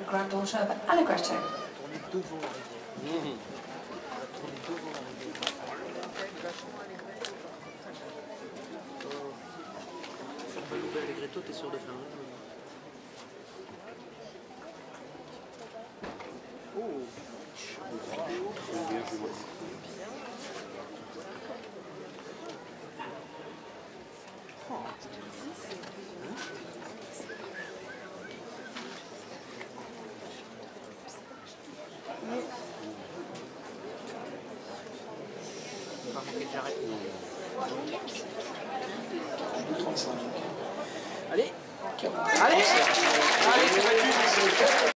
granddaughter of Allegretto. Tourner devant la rivière. Tourner devant la rivière. Faut pas louper Allegretto, t'es sûr de faire un jeu. Oh. Pas manquer de j'arrête. 35. Allez. Allez. Allez, c'est battu.